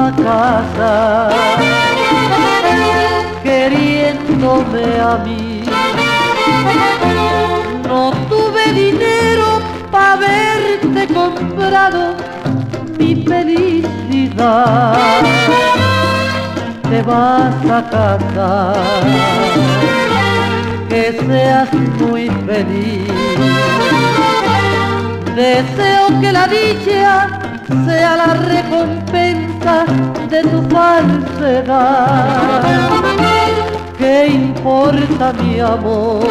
a casa queriéndome a mí. No tuve dinero para haberte comprado mi felicidad. Te vas a casa, que seas muy feliz. Deseo que la dicha sea la recompensa de tu falsedad. ¿Qué importa mi amor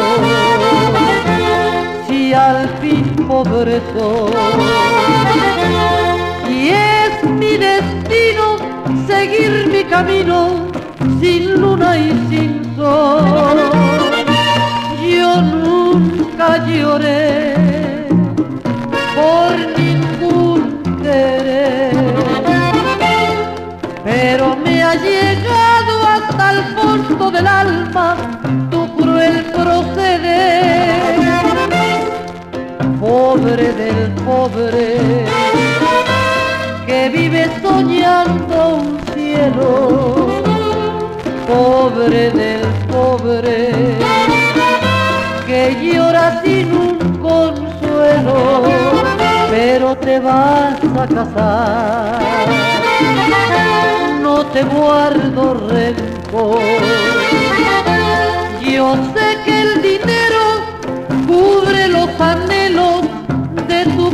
si al fin pobre soy? Y es mi destino seguir mi camino sin luna y sin sol. Yo nunca lloré por ningún querer, pero me ha llegado hasta el fondo del alma tu cruel proceder. Pobre del pobre que vive soñando un cielo, pobre del pobre que llora sin un consuelo, pero te vas a casar. No te guardo rencor, yo sé que el dinero cubre los anhelos de tu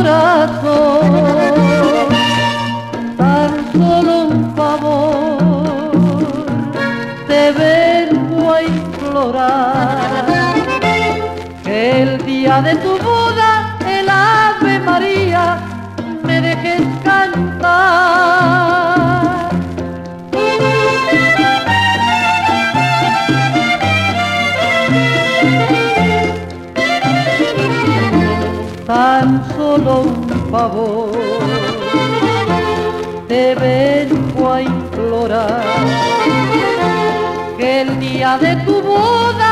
corazón. Tan solo un favor te vengo a implorar, que el día de tu boda el Ave María me dejes cantar. Tan solo un favor te vengo a implorar, que el día de tu boda